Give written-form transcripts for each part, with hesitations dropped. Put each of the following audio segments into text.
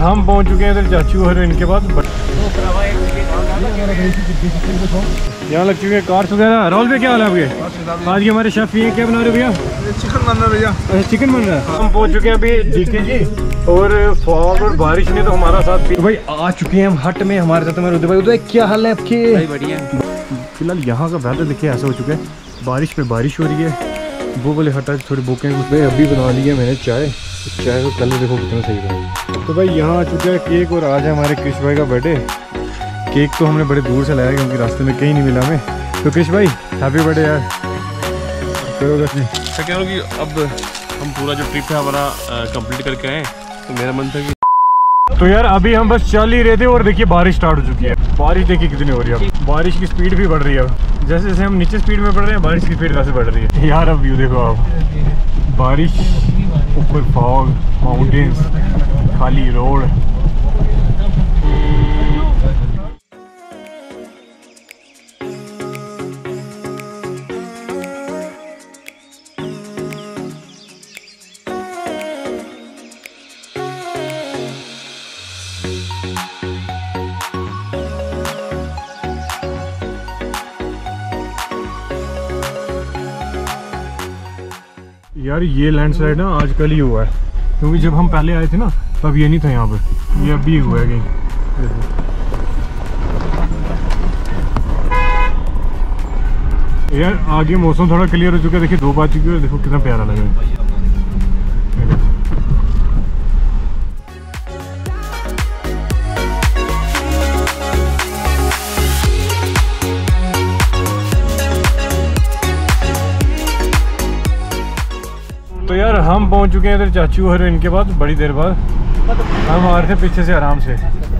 हम पहुंच चुके हैं इधर चाचू और इनके पास। यहाँ लग चुके हैं कार्स वगैरह। राहुल भाई क्या हाल है आपके? आज के हमारे शेफ ये क्या बना रहे हो भैया? चिकन बन रहा है भैया। अच्छा चिकन बन रहा है। हम पहुंच चुके हैं अभी डीके जी, और फॉग और बारिश ने तो हमारा साथ। तो भाई आ चुके हैं हम हट में, हमारे साथ हमारे उदय भाई। उदय क्या हाल है आपके? भाई बढ़िया। फिलहाल यहाँ का वेदर देखिए ऐसा हो चुका है, बारिश पे बारिश हो रही है। वो बोले हटा थोड़ी भूखे भाई। अभी बना ली है मैंने चाय को, कलर देखो कितना सही था। तो भाई यहाँ आ चुका है केक, और आज है हमारे कृष भाई का बर्थडे। केक तो हमने बड़े दूर से लाया क्योंकि रास्ते में कहीं नहीं मिला हमें। तो कृष भाई हैप्पी बर्थडे यार, करो बस। मैं कह रहा हूँ कि अब हम पूरा जो ट्रिप है हमारा कंप्लीट करके आए, तो मेरा मन था कि तो यार अभी हम बस चल ही रहे थे और देखिए बारिश स्टार्ट हो चुकी है। बारिश देखिए कितनी हो रही है, अब बारिश की स्पीड भी बढ़ रही है। अब जैसे जैसे हम नीचे स्पीड में बढ़ रहे हैं, बारिश की स्पीड वैसे बढ़ रही है यार। अब व्यू देखो आप, बारिश, ऊपर फॉग, माउंटेन्स, खाली रोड। यार ये लैंडस्लाइड ना आजकल ही हुआ है, क्योंकि जब हम पहले आए थे ना तब ये नहीं था यहाँ पर। ये अभी हुआ है कहीं। यार आगे मौसम थोड़ा क्लियर हो चुका है, देखिए 2 बज चुकी है, देखो कितना प्यारा लग रहा है। तो यार हम पहुंच चुके हैं इधर चाचू और इनके पास बड़ी देर बाद। हम आ रहे थे पीछे से आराम से।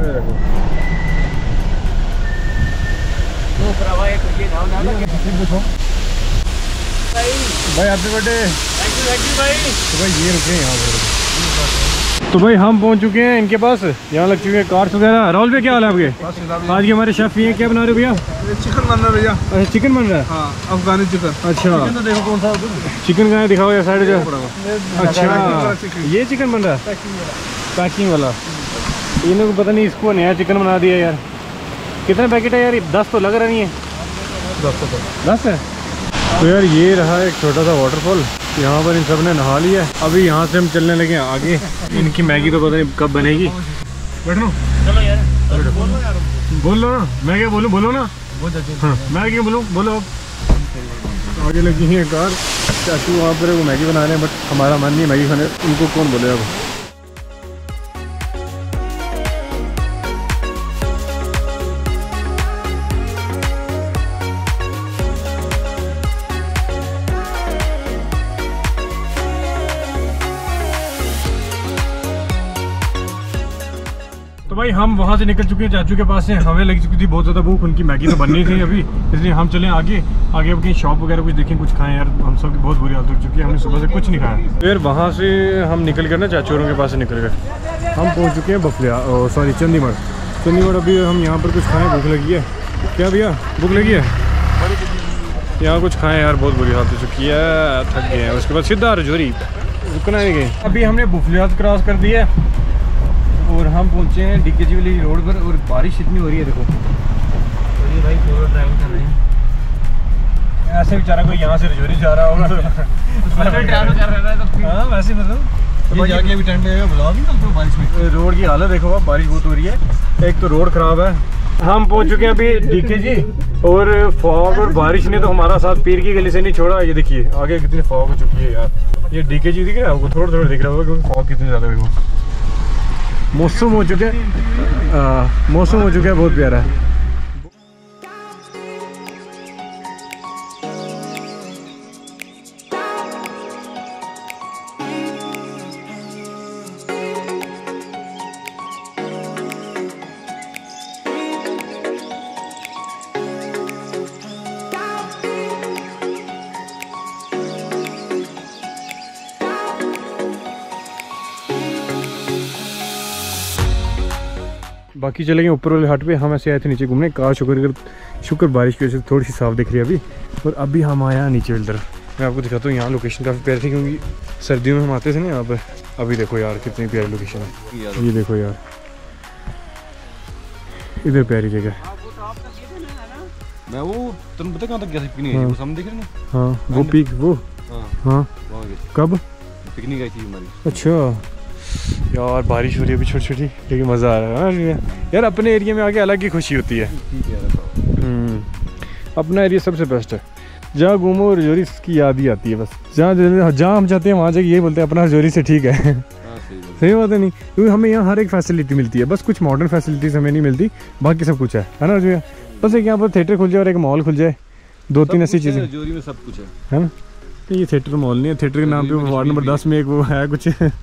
भाई हैप्पी बर्थडे। तो भाई ये रुके यहाँ पर। तो भाई हम पहुंच चुके हैं इनके पास, यहाँ लग चुके हैं कार्स वगैरह। राहुल भाई क्या हाल है आपके? आज के हमारे शेफ ये क्या बना रहे हो भैया? चिकन बन रहा है भैया। अच्छा चिकन बन रहा है। हाँ, अफगानी चिकन। अच्छा तो देखो कौन सा चिकन कहाँ है, दिखाओ यार साइड जो। अच्छा ये चिकन बन रहा है पैकिंग वाला। इन्होंने को पता नहीं इसको नया चिकन बना दिया यार। कितने पैकेट है यार? 10 तो लग रहा नहीं है। 10 है। तो यार ये रहा एक छोटा सा वाटरफॉल, यहाँ पर इन सब ने नहा लिया। अभी यहाँ से हम चलने लगे आगे। इनकी मैगी तो पता नहीं कब बनेगी। बैठो चलो यार, बोलो ना। मैं क्या बोलूँ? बोलो ना। हाँ मैं क्या बोलूँ? बोलो आप। आगे लगी है कार, चाचू वहाँ पर वो मैगी बना रहे हैं, बट हमारा मन नहीं मैगी खाने। उनको कौन बोले अब। तो भाई हम वहाँ से निकल चुके हैं चाचू के पास से। हमें लगी चुकी थी बहुत ज़्यादा भूख, उनकी मैगी तो बननी थी अभी, इसलिए हम चले आगे। अब कहीं शॉप वगैरह कुछ देखें, कुछ खाएं यार। हम सब की बहुत बुरी हालत हो चुकी है, हमने सुबह से कुछ नहीं खाया। फिर वहाँ से हम निकल कर ना चाचूरों के पास से निकल गए। हम पहुँच चुके हैं बफलिया, सॉरी चंडीगढ़। अभी हम यहाँ पर कुछ खाएँ, भूख लगी है। क्या भैया भूख लगी है? यहाँ कुछ खाएँ यार, बहुत बुरी हालत हो चुकी है, थक गए हैं। उसके बाद सीधा रजौरी, रुकना नहीं गए। अभी हमने बफलियात क्रॉस कर दिया और हम पहुंचे हैं डीकेजी वाली रोड पर, और बारिश इतनी हो रही है देखो। तो ये भाई पूरा ड्राइविंग कर रहे हैं ऐसे। बेचारा कोई यहाँ से रजौरी जा रहा होगा हाँ वैसे मतलब जाके अभी टेंट लगेगा, बुलाओ नहीं तो बारिश में। रोड की हालत देखो आप, बारिश बहुत हो रही है। एक तो रोड खराब है। हम पहुंच चुके हैं अभी डीकेजी, और फॉग और बारिश ने तो हमारा साथ पीर की गली से नहीं छोड़ा। ये देखिए आगे कितनी फॉग हो चुकी है यार। ये डीकेजी दिख रहा है आपको? थोड़ा दिख रहा होगा क्योंकि फॉग कितनी ज़्यादा है। मौसम हो चुका है, मौसम हो चुका है बहुत प्यारा है। बाकी चले गए ऊपर वाले हट पे। हम ऐसे आए थे नीचे घूमने। कार शुक्र बारिश की वजह से थोड़ी सी साफ दिख रही है अभी। और अभी हम आया नीचे वाली तरफ। मैं आपको दिखाता हूँ। यहाँ लोकेशन काफ़ी प्यारी थी क्योंकि सर्दियों में हम आते थे ना यहाँ पर। अभी देखो यार कितनी प्यारी लोकेशन है, ये देखो यार, इधर प्यारी जगह। मैं वो तुम पता कहाँ तक गया था पिकनिक? हाँ। वो सामने देख रहे हो ना? हाँ वो पीक वो, हाँ हाँ वहाँ गए कब? पिकनिक आई थी हमारी। अच्छा यार बारिश हो रही है अभी छोटी छोटी, लेकिन मज़ा आ रहा है यार। अपने एरिया में आके अलग ही खुशी होती है। अपना एरिया सबसे बेस्ट है, जहाँ घूमो रजौरी की याद ही आती है बस। जहाँ हम जाते हैं वहाँ जाके यही बोलते हैं अपना रजौरी से ठीक है। सही बात है नहीं, क्योंकि हमें यहाँ हर एक फैसिलिटी मिलती है, बस कुछ मॉडर्न फैसिलिटीज़ हमें नहीं मिलती, बाकी सब कुछ है ना रजौरी। बस एक यहाँ पर थिएटर खुल जाए और एक मॉल खुल जाए, 2-3 ऐसी चीज़ें। रजौरी में सब कुछ है ना? ये थिएटर मॉल नहीं है, थिएटर के नाम पे वार्ड नंबर 10 में एक वो है कुछ।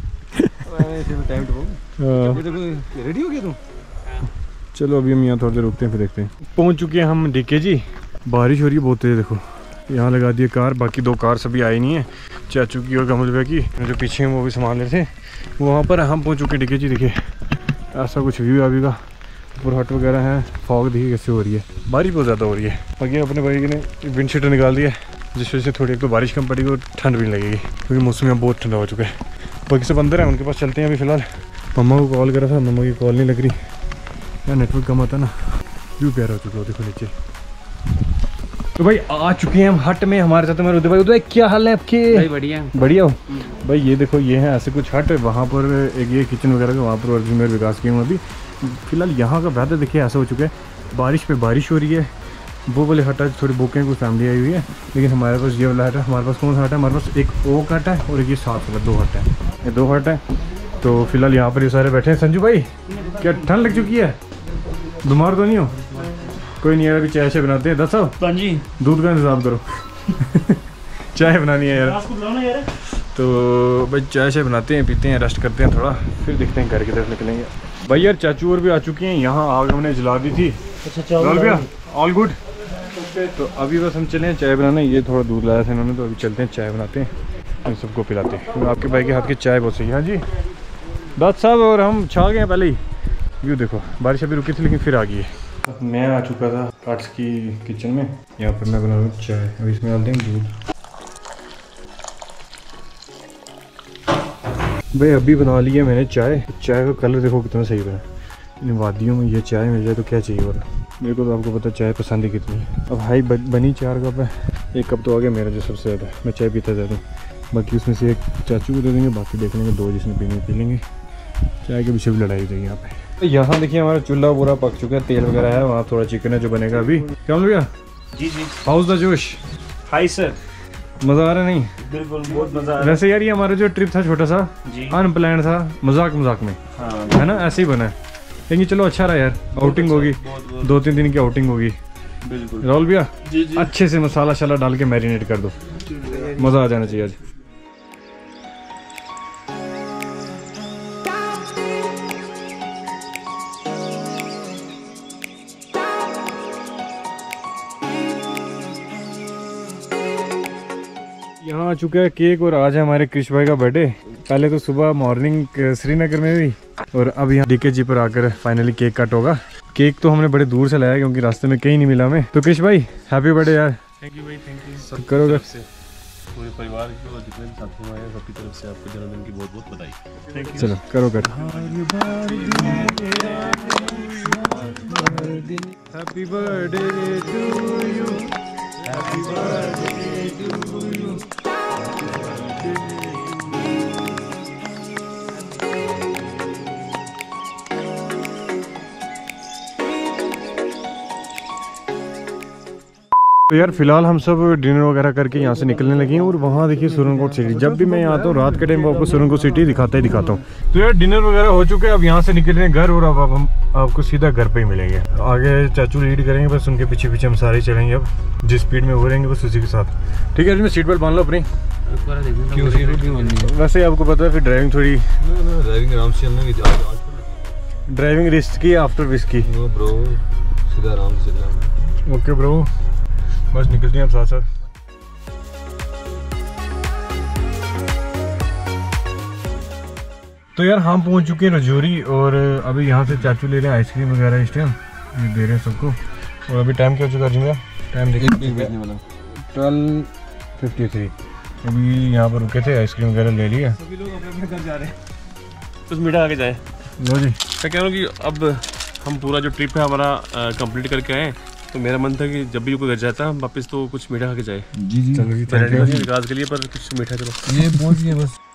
रेडी हो गया तुम? चलो अभी हम यहाँ थोड़ी देर रुकते हैं फिर देखते हैं। पहुँच चुके हैं हम डीके जी। बारिश हो रही है बहुत तेज़, देखो यहाँ लगा दी है कार, बाकी 2 कार सभी आई नहीं है, चाचू की और कमल भैया की, जो पीछे हैं वो भी संभाल रहे थे। वहाँ पर हम पहुँच चुके हैं डीके जी। देखिए ऐसा कुछ व्यू है अभी का, ऊपर हट वगैरह है, फॉग देखिए कैसे हो रही है, बारिश बहुत ज़्यादा हो रही है। बाकी अपने भाई ने विंड शीटर निकाल दिया, जिस वजह से थोड़ी एक तो बारिश कम पड़ेगी और ठंड भी नहीं लगेगी, क्योंकि मौसम यहाँ बहुत ठंडा हो चुका है। बाकी सब अंदर है, उनके पास चलते हैं अभी फ़िलहाल। मम्मा को कॉल करा था, मम्मा की कॉल नहीं लग रही यार, नेटवर्क कम आता ना। व्यू प्यारा हो चुका है देखो नीचे। तो भाई आ चुके हैं हम हट में, हमारे साथ हमारे उदय भाई। उदय क्या हाल है आपके? भाई बढ़िया बढ़िया हो भाई। ये देखो ये है ऐसे कुछ हट, वहाँ पर एक ये किचन वगैरह का, वहाँ पर अर्जुन मेरे विकास किए हुए। अभी फिलहाल यहाँ का वेदर देखिए ऐसा हो चुका है, बारिश पे बारिश हो रही है। वो वाले हट है थोड़ी बुक है, कुछ फैमिली आई हुई है, लेकिन हमारे पास ये वाला हट है। हमारे पास कौन सा हट है? हमारे पास एक ओक हट है और एक ये साथ वाला 2 हट है, ये 2 हट है। तो फिलहाल यहाँ पर ये सारे बैठे हैं। संजू भाई क्या ठंड लग चुकी है? बीमार तो नहीं हो? कोई नहीं यार, अभी चाय बनाते हैं। 10 साहब जी दूध का इंतजाम करो। चाय बनानी है यार, तो भाई चाय बनाते हैं, पीते हैं, रेस्ट करते हैं थोड़ा, फिर देखते हैं घर की तरफ निकलेंगे। भाई यार चाचू और भी आ चुके हैं यहाँ, आग हमने जला दी थी। अच्छा भैया ऑल गुड। तो अभी बस हम चले हैं चाय बनाने, ये थोड़ा दूध लाया था इन्होंने, तो अभी चलते हैं चाय बनाते हैं, इन सबको पिलाते हैं। तो आपके भाई के हाथ की चाय बहुत सही है। हाँ जी दाद साहब, और हम छा गए हैं पहले ही। व्यू देखो, बारिश अभी रुकी थी लेकिन फिर आ गई है। मैं आ चुका था काट्स की किचन में, यहाँ पर मैं बना रहा हूँ चाय। अभी इसमें डाल देंगे दूध। भाई अभी बना लिया मैंने चाय। चाय का कलर देखो कितना सही बना। इन वादियों में ये चाय मिल जाए तो क्या चाहिए और। मेरे को तो आपको पता चाय पसंद ही कितनी है। अब हाई बनी 4 कप है, 1 कप तो आ गया मेरा जो सबसे ज़्यादा। मैं चाय पीता ज़्यादा हूँ, बाकी उसमें से 1 चाचू को दे देंगे, बाकी देख लेंगे 2 जिसने पीने पी लेंगे। चाय के पीछे भी लड़ाई हो जाएगी यहाँ पे। तो यहाँ देखिए हमारा चूल्हा पूरा पक चुका है, तेल वगैरह है, वहाँ थोड़ा चिकन है जो बनेगा अभी। क्या हो गया? जी जी how's the josh. Hi sir. मज़ा आ रहा नहीं? बिल्कुल बहुत मजा आ रहा वैसे यार ये हमारा जो ट्रिप था छोटा सा, जी अनप्लान था, मजाक में, हाँ है ना, ऐसे ही बना है। लेकिन चलो अच्छा रहा यार, आउटिंग होगी, 2-3 दिन की आउटिंग होगी। बिल्कुल राहुल भैया जी जी अच्छे से मसाला शाला डाल के मैरिनेट कर दो, मज़ा आ जाना चाहिए आज। यहाँ आ चुका है केक, और आज है हमारे कृष भाई का बर्थडे। पहले तो सुबह मॉर्निंग श्रीनगर में हुई, और अब यहाँ डीके जी पर आकर फाइनली केक कट होगा। केक तो हमने बड़े दूर से लाया क्योंकि रास्ते में कहीं नहीं मिला हमें। तो कृष भाई हैप्पी बर्थडे यार। थैंक यू भाई, थैंक यू। सब करो तरफ से, पूरे परिवार की और जितने भी साथियों आए हैं सबकी तरफ से आपको जन्मदिन की बहुत बहुत बधाई। Thank you. चलो करो cut. Happy birthday to you, happy birthday to you. तो यार फिलहाल हम सब डिनर वगैरह करके यहाँ से निकलने लगे हैं, और वहाँ देखिए सुरनकोट सिटी। जब भी मैं यहाँ आता हूँ रात के टाइम आपको सुरनकोट सिटी दिखाता हूँ। तो यार डिनर वगैरह हो चुके हैं, अब यहाँ से निकल रहे हैं घर, और अब हम आपको सीधा घर पे ही मिलेंगे। आगे चाचू लीड करेंगे, बस उनके पीछे पीछे हम सारे चलेंगे। अब जिस स्पीड में वो रहेंगे बस उसी के साथ। ठीक है, इसमें सीट बेल्ट बांध लो अपनी। क्यों सीट क्यों बननी है? वैसे आपको पता है फिर ड्राइविंग थोड़ी, ड्राइविंग आराम से चलना की, ड्राइविंग रिस्क की आफ्टर विस्की। नो ब्रो, सीधा आराम से चलना। ओके ब्रो, बस निकलते हैं अब साथ साथ। तो यार हम पहुंच चुके हैं रजौरी, और अभी यहाँ से चाचू ले रहे हैं आइसक्रीम वगैरह इस टाइम, ये दे रहे हैं सबको। और अभी टाइम क्या हो चुका है जी? टाइम देखिए 12:53। अभी यहाँ पर रुके थे, आइसक्रीम वगैरह ले लिया। सभी लोग अपने अपने घर जा रहे हैं। कुछ मीठा खा के जाए। लो जी। मैं कह रहा हूँ कि अब हम पूरा जो ट्रिप है हमारा कंप्लीट करके आए, तो मेरा मन था कि जब भी कोई घर जाता है वापस तो कुछ मीठा खा के जाए। जी जी चलो जी, मैं रेडी हो गया विकास के लिए, पर कुछ मीठा चलो। ये पहुंच गए बस।